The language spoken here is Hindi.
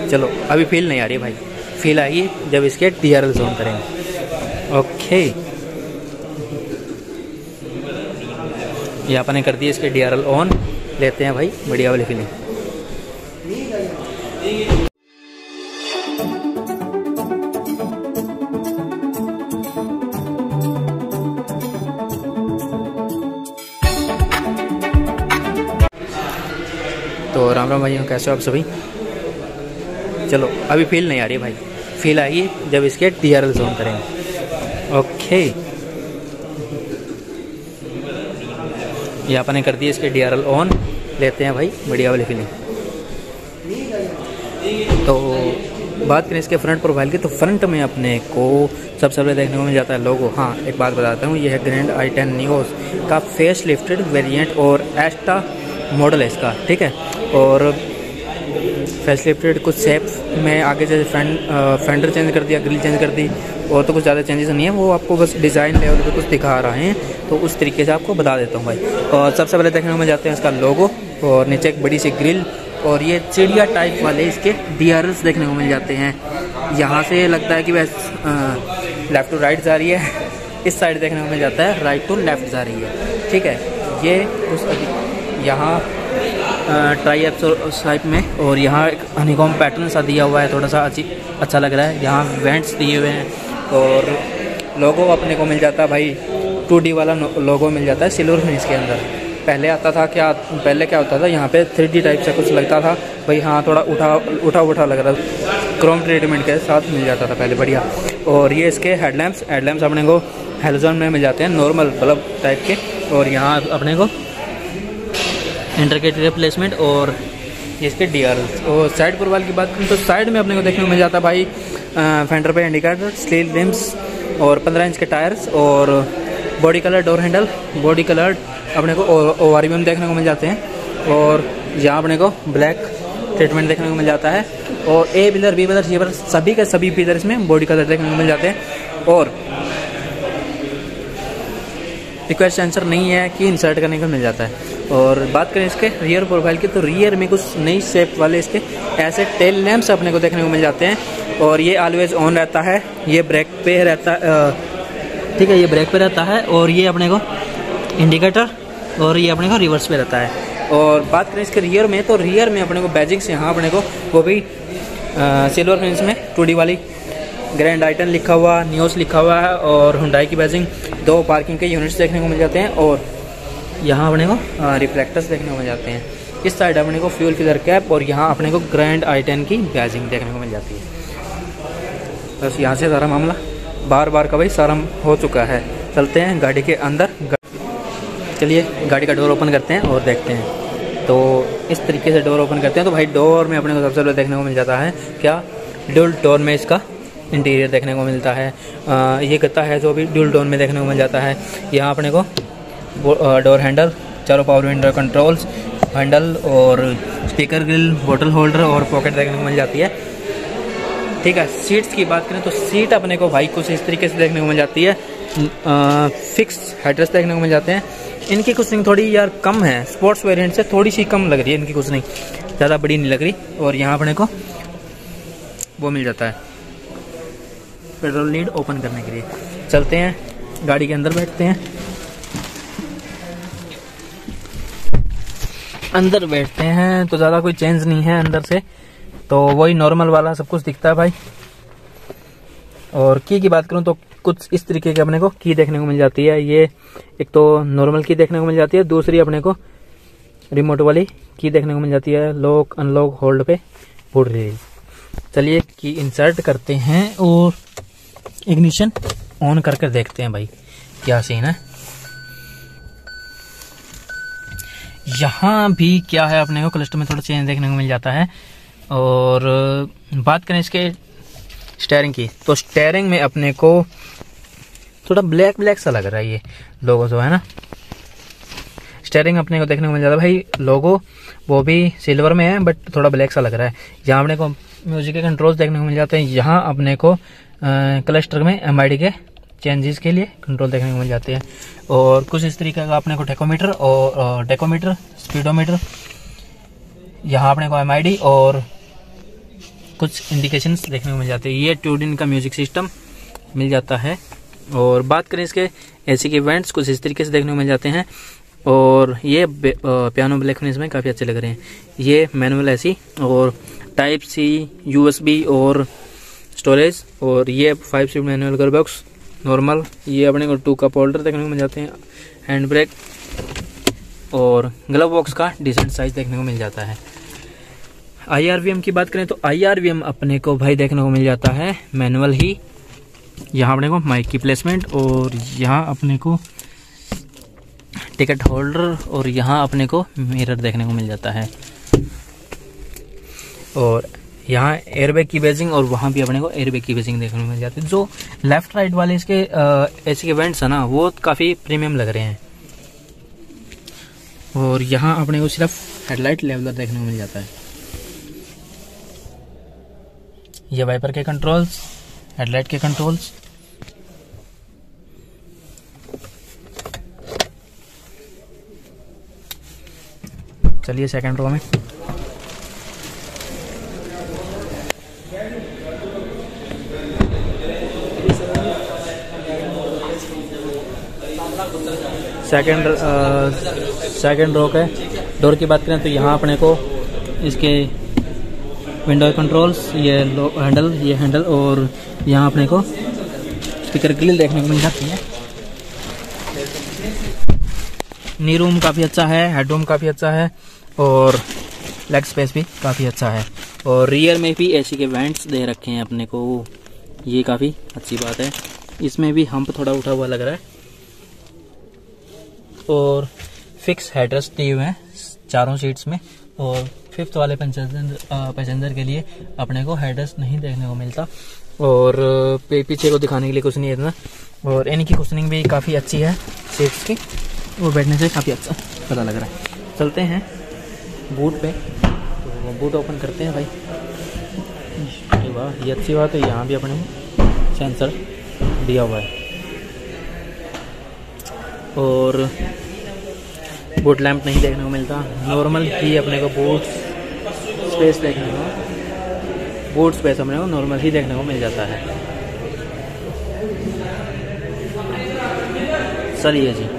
चलो अभी फील नहीं आ रही भाई, फील आएगी जब इसके DRL ऑन करेंगे। ओके, ये आपने कर दिया इसके DRL ऑन, लेते हैं भाई बढ़िया वाली फीलिंग। तो राम राम भाइयों, कैसे हो आप सभी। चलो अभी फील नहीं आ रही भाई, फील आएगी जब इसके DRL ऑन करेंगे। ओके, ये आपने कर दिया इसके DRL ऑन, लेते हैं भाई बढ़िया वाली फीलिंग। तो बात करें इसके फ्रंट प्रोफाइल की, तो फ्रंट में अपने को सबसे पहले देखने को मिल जाता है लोगो। हाँ, एक बात बताता हूँ, यह है ग्रैंड i10 नियो का फेस लिफ्टेड वेरिएंट और एस्टा मॉडल है इसका, ठीक है। और फेस लिफ्टेड कुछ शेप में आगे से फेंडर चेंज कर दिया, ग्रिल चेंज कर दी, और तो कुछ ज़्यादा चेंजेस नहीं है, वो आपको बस डिज़ाइन लेवल पे कुछ दिखा रहे हैं, तो उस तरीके से आपको बता देता हूँ भाई। और सबसे पहले देखने को मिल जाते हैं इसका लोगो, और नीचे एक बड़ी सी ग्रिल, और ये चिड़िया टाइप वाले इसके DRLs देखने को मिल जाते हैं। यहाँ से लगता है कि वह लेफ़्ट टू राइट जा रही है, इस साइड देखने को मिल जाता है राइट टू लेफ़्ट जा रही है, ठीक है। ये उस यहाँ ट्राई टाइप में, और यहाँ एक हनीकॉम पैटर्न सा दिया हुआ है, थोड़ा सा अच्छा लग रहा है। यहाँ वेंट्स दिए हुए हैं, और लोगो अपने को मिल जाता है भाई 2D वाला लोगो मिल जाता है सिल्वर फिनिश के अंदर। पहले आता था पहले क्या होता था, यहाँ पे 3D टाइप से कुछ लगता था भाई, हाँ थोड़ा उठा लग रहा था, क्रोम ट्रीटमेंट के साथ मिल जाता था पहले, बढ़िया। और ये इसके हेडलैम्प्स अपने को हेलोजन में मिल जाते हैं, नॉर्मल बल्ब टाइप के। और यहाँ अपने को इंडिकेटर रिप्लेसमेंट, और इसके DRL। और साइड प्रोफाइल की बात करें तो साइड में अपने को देखने को मिल जाता है भाई फेंडर पे इंडिकेटर, स्टील रिम्स, और 15 इंच के टायर्स, और body colour door handle, body colour अपने को ORM देखने को मिल जाते हैं। और यहाँ अपने को ब्लैक ट्रीटमेंट देखने को मिल जाता है, और A pillar, B pillar, C pillar, सभी के सभी पिलर इसमें बॉडी कलर देखने को मिल जाते हैं। और रिक्वेस्ट सेंसर नहीं है कि इंसर्ट करने को मिल जाता है। और बात करें इसके रियर प्रोफाइल की, तो रियर में कुछ नई शेप वाले इसके ऐसे टेल लैंप्स अपने को देखने को मिल जाते हैं, और ये ऑलवेज ऑन रहता है, ये ब्रेक पे रहता है, ठीक है, ये ब्रेक पे रहता है, और ये अपने को इंडिकेटर, और ये अपने को रिवर्स पे रहता है। और बात करें इसके रियर में, तो रियर में अपने को बैजिंग्स यहाँ अपने को वो भी सिल्वर फिनिश में 2D वाली ग्रैंड i10 लिखा हुआ, नियोस लिखा हुआ है, और हुंडई की बैजिंग, 2 पार्किंग के यूनिट्स देखने को मिल जाते हैं। और यहाँ अपने को रिफ्लेक्टर्स देखने को मिल जाते हैं। इस साइड अपने को फ्यूल फिलर कैप, और यहाँ अपने को ग्रैंड i10 की बैजिंग देखने को मिल जाती है। बस यहाँ से सारा मामला बार का भाई सारा हो चुका है। चलते हैं गाड़ी के अंदर, चलिए गाड़ी का डोर ओपन करते हैं और देखते हैं। तो इस तरीके से डोर ओपन करते हैं, तो भाई डोर में अपने को सबसे पहले देखने को मिल जाता है क्या, ड्यूल टोन में इसका इंटीरियर देखने को मिलता है। ये गत्ता है जो भी ड्यूल टोन में देखने को मिल जाता है। यहाँ अपने को डोर हैंडल, चारों पावर विंडो कंट्रोल्स, हैंडल, और स्पीकर ग्रिल, बोतल होल्डर, और पॉकेट देखने को मिल जाती है, ठीक है। सीट्स की बात करें तो सीट अपने को भाई कुछ इस तरीके से देखने को मिल जाती है, फिक्स हेडरेस्ट देखने को मिल जाते हैं। इनकी कुछ थोड़ी यार कम है, स्पोर्ट्स वेरिएंट से थोड़ी सी कम लग रही है इनकी, कुछ नहीं ज़्यादा बड़ी नहीं लग रही। और यहाँ अपने को वो मिल जाता है पेट्रोल लीड ओपन करने के लिए। चलते हैं गाड़ी के अंदर, बैठते हैं, अंदर बैठते हैं। तो ज़्यादा कोई चेंज नहीं है अंदर से, तो वही नॉर्मल वाला सब कुछ दिखता है भाई। और की बात करूं तो कुछ इस तरीके के अपने को की देखने को मिल जाती है। ये एक तो नॉर्मल की देखने को मिल जाती है, दूसरी अपने को रिमोट वाली की देखने को मिल जाती है, लॉक अनलॉक होल्ड पे फुल रिलीज। चलिए की इंसर्ट करते हैं और इग्निशन ऑन करके देखते हैं भाई क्या सीन है। यहाँ भी क्या है, अपने को क्लस्टर में थोड़ा चेंज देखने को मिल जाता है। और बात करें इसके स्टीयरिंग की, तो स्टीयरिंग में अपने को थोड़ा ब्लैक सा लग रहा है ये लोगो जो है ना। स्टीयरिंग अपने को देखने को मिल जाता है भाई, लोगो वो भी सिल्वर में है बट थोड़ा ब्लैक सा लग रहा है। यहाँ अपने को म्यूजिक के कंट्रोल्स देखने को मिल जाते हैं। यहाँ अपने को क्लस्टर में MID के चेंजेस के लिए कंट्रोल देखने को मिल जाते हैं। और कुछ इस तरीके का अपने को टेकोमीटर और स्पीडोमीटर, यहाँ अपने को MID और कुछ इंडिकेशंस देखने को मिल जाते हैं। ये 2 दिन का म्यूजिक सिस्टम मिल जाता है। और बात करें इसके एसी के वेंट्स, कुछ इस तरीके से देखने को मिल जाते हैं। और ये पियानो ब्लैक फिनिश में काफ़ी अच्छे लग रहे हैं। ये मैनुअल एसी और टाइप सी, USB और स्टोरेज। और ये 5 speed manual gear box normal. ये अपने को 2 कप होल्डर देखने को मिल जाते हैं, हैंड ब्रेक और ग्लव बॉक्स का डिसेंट साइज देखने को मिल जाता है। IRVM की बात करें तो IRVM अपने को भाई देखने को मिल जाता है मैनुअल ही। यहाँ अपने को माइक की प्लेसमेंट और यहाँ अपने को टिकट होल्डर और यहाँ अपने को मिरर देखने को मिल जाता है। और यहाँ एयरबैग की बेजिंग और वहाँ भी अपने को एयरबैग की बेजिंग देखने को मिल जाती है। जो लेफ्ट राइट वाले इसके एसी के वेंट्स है ना, वो काफ़ी प्रीमियम लग रहे हैं। और यहाँ अपने को सिर्फ हेडलाइट लेवलर देखने को मिल जाता है। ये वाइपर के कंट्रोल्स, हेडलाइट के कंट्रोल्स। चलिए सेकंड रो में। सेकंड रो के डोर की बात करें तो यहाँ अपने को इसके विंडो कंट्रोल्स, ये हैंडल और यहाँ अपने को स्पीकर ग्रिल देखने को मिल जाती है। नी रूम काफ़ी अच्छा है, हेड रूम काफ़ी अच्छा है और लेग स्पेस भी काफ़ी अच्छा है। और रियर में भी एसी के वेंट्स दे रखे हैं अपने को, ये काफ़ी अच्छी बात है। इसमें भी हम्प थोड़ा उठा हुआ लग रहा है। और फिक्स हेडरेस्ट दिए हुए हैं चारों सीट्स में। और 5th वाले पैसेंजर के लिए अपने को हेडरेस्ट नहीं देखने को मिलता। और पीछे को दिखाने के लिए कुछ नहीं है इतना। और इनकी कुशनिंग भी काफ़ी अच्छी है सीट्स की, वो बैठने से काफ़ी अच्छा पता लग रहा है। चलते हैं बूट पे, तो बूट ओपन करते हैं भाई। वाह, ये अच्छी बात है, यहाँ भी अपने सेंसर दिया हुआ है। और बूट लैंप नहीं देखने को मिलता, नॉर्मल ही अपने को बूट स्पेस अपने को नॉर्मल ही देखने को मिल जाता है। चलिए जी।